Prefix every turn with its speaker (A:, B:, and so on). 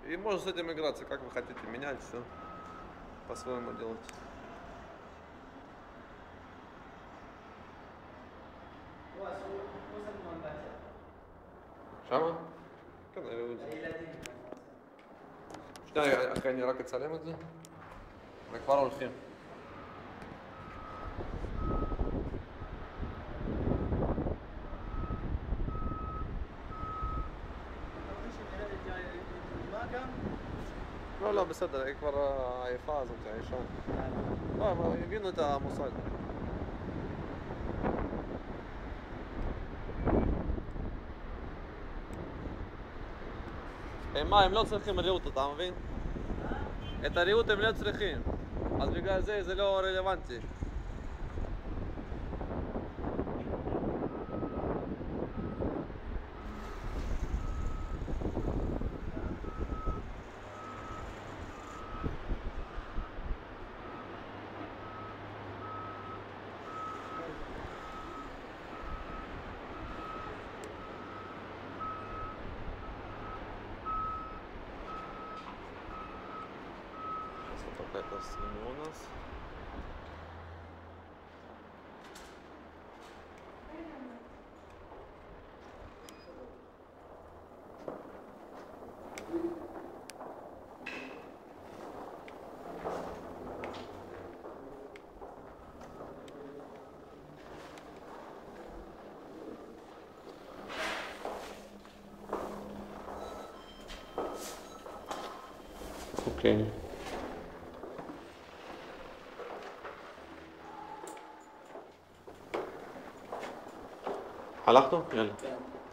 A: И можно с этим играться, как вы хотите менять, все по-своему делать. שמה? כן, הראו את זה. שנייה, אחרי אני רק אצלם את זה. וכבר הולכים. לא, לא, בסדר, היא כבר העייפה הזאת, הישן. לא, אבל הבינו את המושג. מה, הם לא צריכים ריהוט, אתה מבין? את הריהוט הם לא צריכים. אז בגלל זה לא רלוונטי. Это свинья у нас. Окей. حلقته؟ يلا.